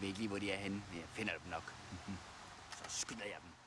ved ikke lige, hvor de er henne, men jeg finder dem nok. Så skyder jeg dem.